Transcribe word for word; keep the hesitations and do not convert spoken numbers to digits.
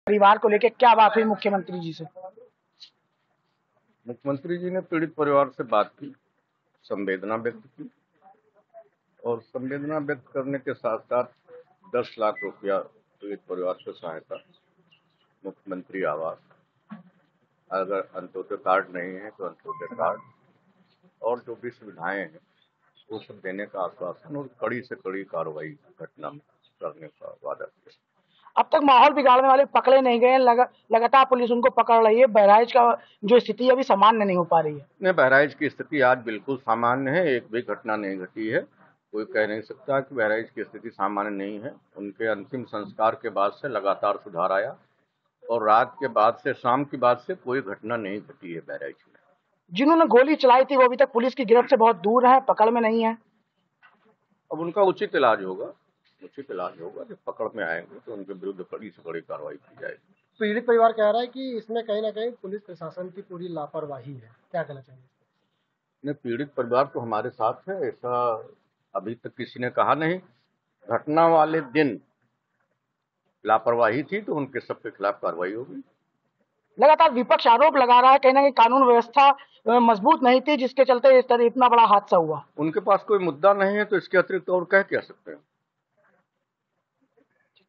परिवार को लेकर क्या बात हुई मुख्यमंत्री जी से? मुख्यमंत्री जी ने पीड़ित परिवार से बात की, संवेदना व्यक्त की और संवेदना व्यक्त करने के साथ साथ दस लाख रुपया पीड़ित परिवार से सहायता, मुख्यमंत्री आवास, अगर अंत्योदय कार्ड नहीं है तो अंत्योदय कार्ड और जो भी सुविधाएं हैं वो सब देने का आश्वासन और कड़ी से कड़ी कार्रवाई घटना में करने का वादा किया। अब तक माहौल बिगाड़ने वाले पकड़े नहीं गए, लगा, लगातार पुलिस उनको पकड़ रही है। बहराइच का जो स्थिति अभी सामान्य नहीं हो पा रही है। नहीं, बहराइच की स्थिति आज बिल्कुल सामान्य है, एक भी घटना नहीं घटी है। कोई कह नहीं सकता कि बहराइच की स्थिति सामान्य नहीं है। उनके अंतिम संस्कार के बाद से लगातार सुधार आया और रात के बाद से, शाम की बाद से कोई घटना नहीं घटी है बहराइच में। जिन्होंने गोली चलाई थी वो अभी तक पुलिस की गिरफ्त से बहुत दूर है, पकड़ में नहीं है। अब उनका उचित इलाज होगा, उचित इलाज होगा। जब पकड़ में आएंगे तो उनके विरुद्ध कड़ी से कड़ी कार्रवाई की जाएगी। पीड़ित परिवार कह रहा है कि इसमें कहीं ना कहीं पुलिस प्रशासन की पूरी लापरवाही है, क्या कहना चाहिए? नहीं, पीड़ित परिवार तो हमारे साथ है, ऐसा अभी तक किसी ने कहा नहीं। घटना वाले दिन लापरवाही थी तो उनके सबके खिलाफ कार्रवाई होगी। लगातार विपक्ष आरोप लगा रहा है कहीं ना कहीं कानून व्यवस्था मजबूत नहीं थी, जिसके चलते इस तरह इतना बड़ा हादसा हुआ। उनके पास कोई मुद्दा नहीं है तो इसके अतिरिक्त और कह क्या सकते हैं।